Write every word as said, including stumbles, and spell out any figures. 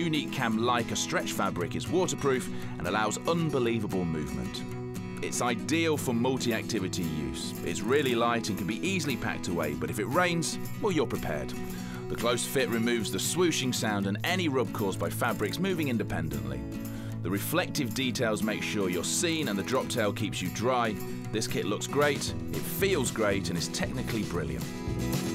unique Kamleika stretch fabric is waterproof and allows unbelievable movement. It's ideal for multi-activity use. It's really light and can be easily packed away, but if it rains, well, you're prepared. The close fit removes the swooshing sound and any rub caused by fabrics moving independently. The reflective details make sure you're seen and the drop tail keeps you dry. This kit looks great, it feels great and is technically brilliant.